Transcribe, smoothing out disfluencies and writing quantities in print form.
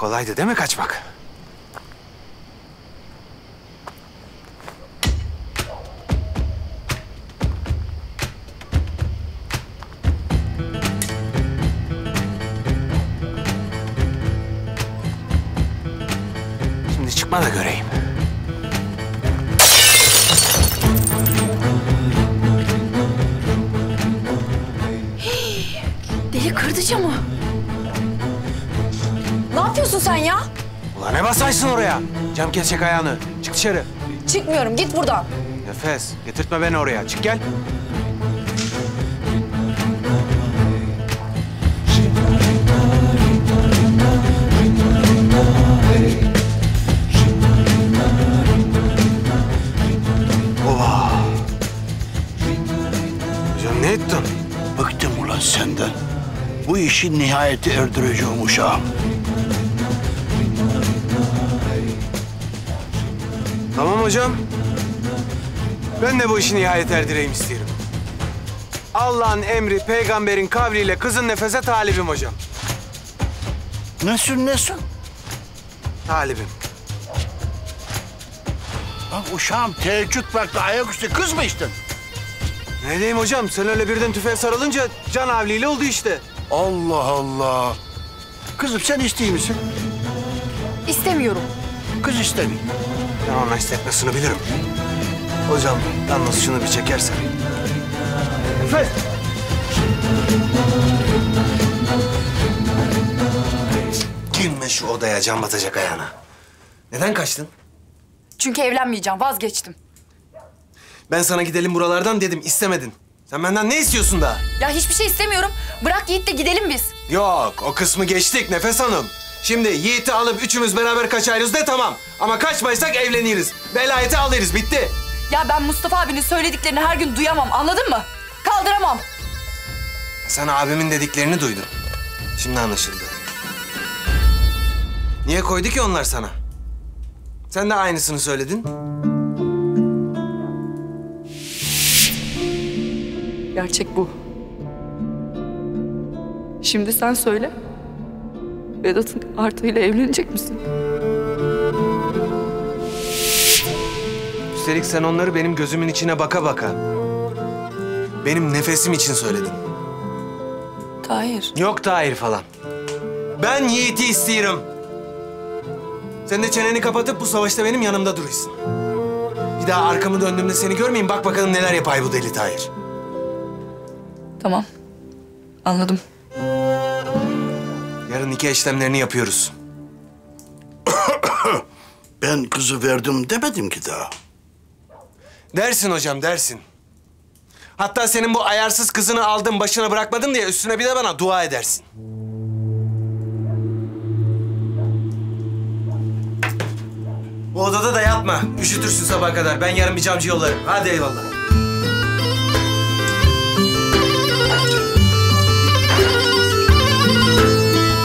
Kolaydı değil mi kaçmak? Şimdi çıkma da göreyim. Deli kırdı camı. Ne yapıyorsun sen ya? Ulan ne basaysın oraya? Cam kesecek ayağını. Çık dışarı. Çıkmıyorum, git buradan. Nefes, getirtme beni oraya. Çık gel. Oha! Hocam ne ettin? Bıktım ulan senden. Bu işi nihayete erdireceğim uşağım. Tamam hocam. Ben de bu işi nihayet erdireyim istiyorum. Allah'ın emri, peygamberin kavliyle kızın Nefes'e talibim hocam. Nesin? Talibim. Lan uşağım teheccüd vakti ayaküstü kız mı içtin? Ne diyeyim hocam? Sen öyle birden tüfeğe sarılınca can havliyle oldu işte. Allah Allah. Kızım sen isteyeyim misin? İstemiyorum. Kız istemiyor. Ben ona hissetmesini bilirim. Hocam yalnız şunu bir çekersen. Nefes! Girme şu odaya, can batacak ayağına. Neden kaçtın? Çünkü evlenmeyeceğim, vazgeçtim. Ben sana gidelim buralardan dedim, istemedin. Sen benden ne istiyorsun daha? Ya hiçbir şey istemiyorum. Bırak Yiğit de gidelim biz. Yok, o kısmı geçtik Nefes Hanım. Şimdi Yiğit'i alıp üçümüz beraber kaçarız de tamam. Ama kaçmaysak evleniriz. Velayeti alırız, bitti. Ya ben Mustafa abinin söylediklerini her gün duyamam, anladın mı? Kaldıramam. Sen abimin dediklerini duydun. Şimdi anlaşıldı. Niye koydu ki onlar sana? Sen de aynısını söyledin. Gerçek bu. Şimdi sen söyle. Vedat'ın Artu'yla evlenecek misin? Üstelik sen onları benim gözümün içine baka baka, benim nefesim için söyledin. Tahir. Yok Tahir falan. Ben Yiğit'i istiyorum. Sen de çeneni kapatıp bu savaşta benim yanımda duruyorsun. Bir daha arkamı döndüğümde seni görmeyeyim. Bak bakalım neler yapay bu deli Tahir. Tamam. Anladım. Yarın nikah işlemlerini yapıyoruz. Ben kızı verdim demedim ki daha. Dersin hocam, dersin. Hatta senin bu ayarsız kızını aldım, başına bırakmadım diye üstüne bir de bana dua edersin. Bu odada da yatma. Üşütürsün sabaha kadar. Ben yarın bir camcı yollarım. Hadi eyvallah.